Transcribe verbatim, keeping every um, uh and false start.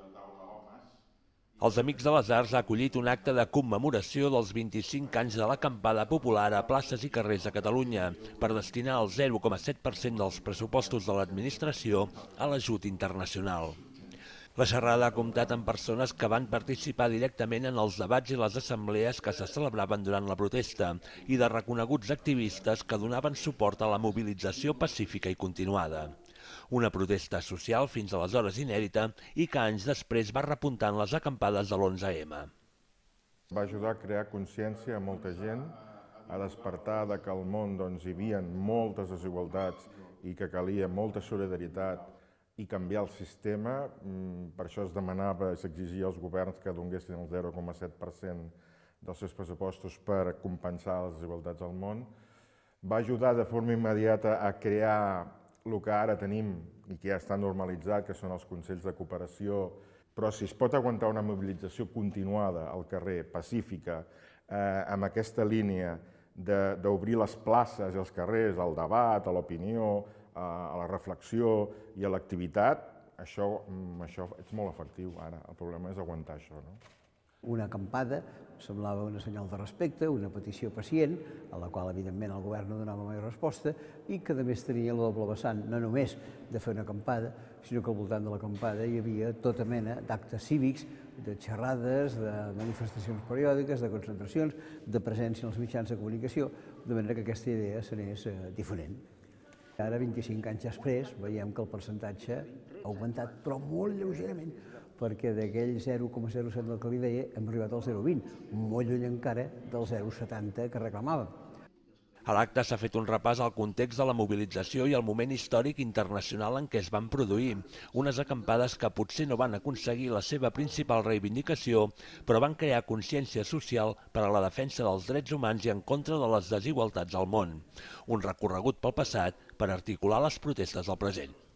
Els Amics de les Arts ha acollit un acte de commemoració dels vint-i-cinc anys de l'acampada popular a places i carrers de Catalunya per destinar el zero coma set per cent dels pressupostos de l'administració a l'ajut internacional. La xerrada ha comptat amb persones que van participar directament en els debats i les assemblees que se celebraven durant la protesta i de reconeguts activistes que donaven suport a la mobilització pacífica i continuada. Una protesta social fins aleshores inèdita i que anys després va repuntar en les acampades de l'onze eme. Va ajudar a crear consciència a molta gent, a despertar de que al món doncs, hi havia moltes desigualtats i que calia molta solidaritat i canviar el sistema. Per això es demanava, s'exigia als governs que donessin el zero coma set per cent dels seus pressupostos per compensar les desigualtats al món. Va ajudar de forma immediata a crear el que ara tenim i que ja està normalitzat, que són els consells de cooperació, però si es pot aguantar una mobilització continuada al carrer, pacífica, eh, amb aquesta línia d'obrir les places i els carrers al debat, a l'opinió, a la reflexió i a l'activitat, això, això és molt efectiu ara. El problema és aguantar això, no? Una acampada semblava una senyal de respecte, una petició pacient, a la qual evidentment el govern no donava mai resposta i que a més tenia el doble vessant, no només de fer una acampada, sinó que al voltant de l'acampada hi havia tota mena d'actes cívics, de xerrades, de manifestacions periòdiques, de concentracions, de presència en els mitjans de comunicació, de manera que aquesta idea s'anés difonent. Ara, vint-i-cinc anys després, veiem que el percentatge ha augmentat, però molt lleugerament, perquè d'aquell zero coma zero set del que li deia hem arribat al zero coma vint, molt lluny encara del zero coma setanta que reclamàvem. A l'acte s'ha fet un repàs al context de la mobilització i el moment històric internacional en què es van produir, unes acampades que potser no van aconseguir la seva principal reivindicació, però van crear consciència social per a la defensa dels drets humans i en contra de les desigualtats al món. Un recorregut pel passat per articular les protestes del present.